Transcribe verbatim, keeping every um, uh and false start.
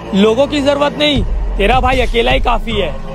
लोगों की जरूरत नहीं, तेरा भाई अकेला ही काफी है।